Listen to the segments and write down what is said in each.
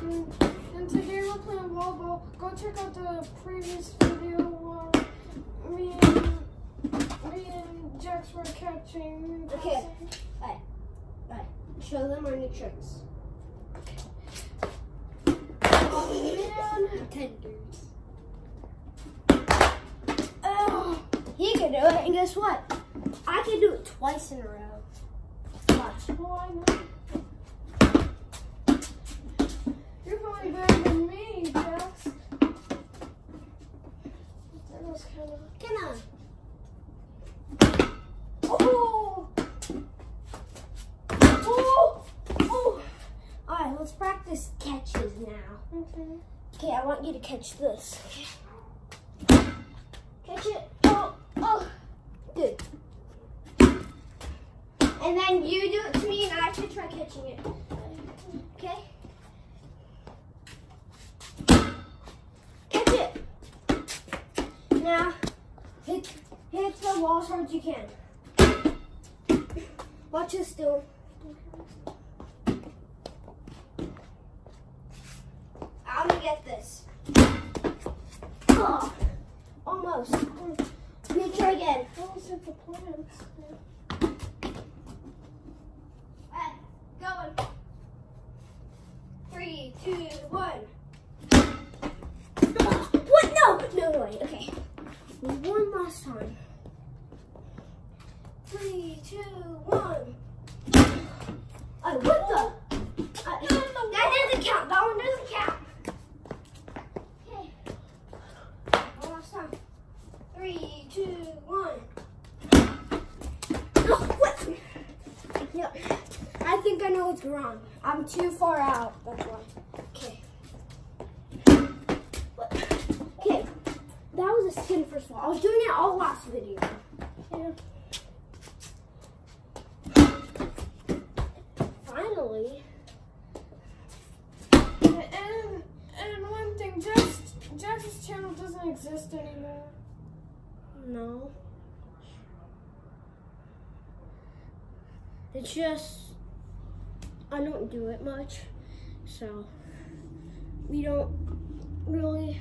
And today we're playing wall ball. Go check out the previous video where me and Jax were catching. Okay. Alright. Show them our new tricks. Oh man. Tenders. Oh, he can do it, and guess what? I can do it twice in a row. Watch. Oh, I know. You're probably better than me, Jax. That was kind of. Come on. Oh! Oh! Oh! Alright, let's practice catches now. Okay. Okay, I want you to catch this. Okay. Catch it. Oh! Oh! Good. And then you do it to me and I have to try catching it. Okay? Catch it. Now, hit the wall as hard as you can. Watch this still. I'm gonna get this. Oh, almost. Let me try again. I always hit the plants. Alright, going. 3, 2, 1. What? No way. Okay. One last time. 3, 2, 1. Oh, what the? That doesn't count. That one doesn't count. Okay. One last time. 3, 2, 1. Oh, what? Yeah. I think I know what's wrong. I'm too far out. That's why. Okay. Okay. That was a skin first of all. I was doing it all last video. Yeah. Finally. And one thing, Jax's channel doesn't exist anymore. No. It's just, I don't do it much. So, we don't really,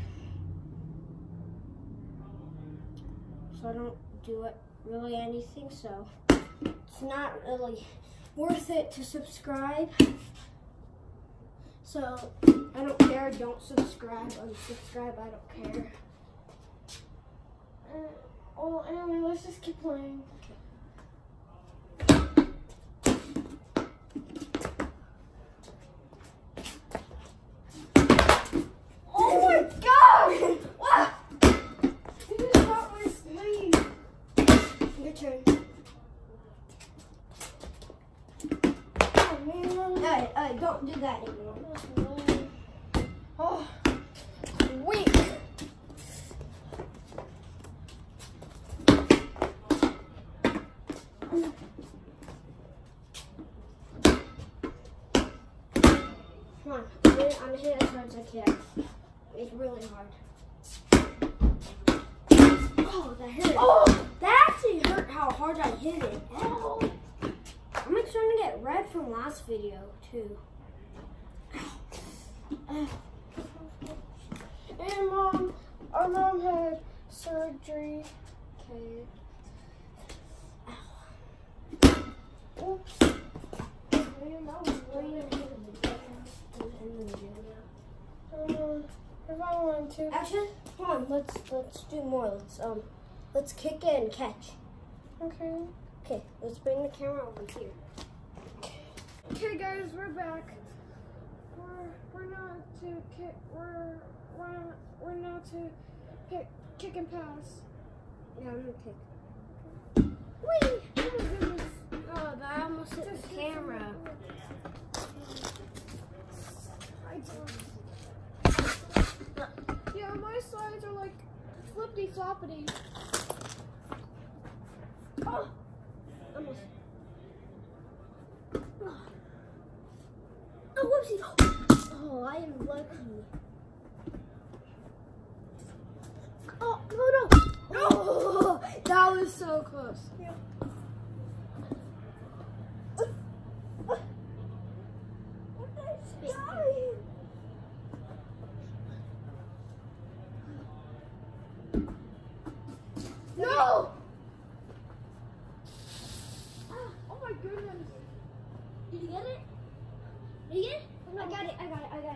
I don't do it really anything. So, it's not really worth it to subscribe. So, I don't care, don't subscribe, unsubscribe, I don't care. Well, anyway, let's just keep playing. Oh my god! Wow! You just got my sleeve. Your turn. Oh man. Alright, don't do that anymore. Oh, weak. Come on, I'm gonna hit it as hard as I can. It's really hard. Oh, that hurt. Oh! That actually hurt how hard I hit it. Ow. I'm like starting to get red from last video too. And our mom had surgery. Okay. Oops. Man, that was really hard. If I want to. Actually, come on, let's do more. Let's kick it and catch. Okay. Okay, let's bring the camera over here. Okay, guys, we're back. We're not to kick. We're not to kick and pass. Yeah, I'm gonna kick. Whee! Oh my goodness. Oh, that almost hit the camera. Yeah, my slides are like flippity floppity. Oh, almost. Oh, whoopsie. Oh, I am lucky. Oh, no. Oh, that was so close. Yeah. Did you get it? Did you get it? I got it.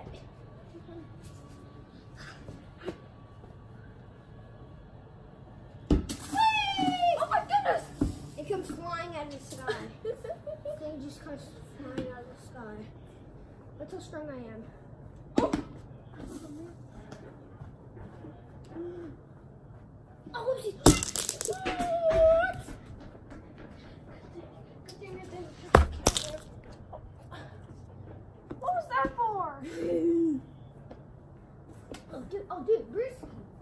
Oh my goodness! It comes flying out of the sky. It just comes flying out of the sky. That's how strong I am. Oh! Oh, whoopsie! What? What was that for? Oh, dude, Bruce.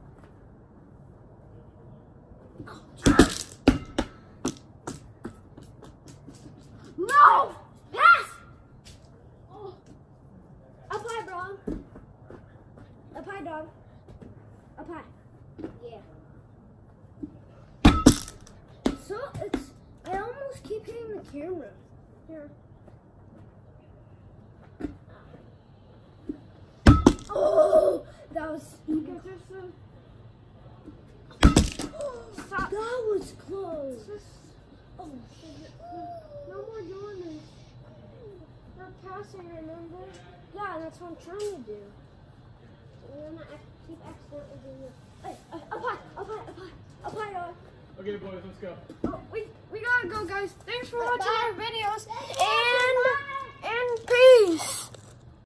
No! Pass! Oh. Up high, bro. Up high, dog. Up high. Yeah. So, I almost keep hitting the camera. Here. Oh! That was stupid. Stop. That was close. Oh, no more doing this. We're passing, remember? Yeah, that's what I'm trying to do. We're not keep accidentally doing this. Hey, up high, dog. Okay, boys, let's go. Oh, we gotta go, guys. Thanks for watching Bye. our videos. Bye. And peace.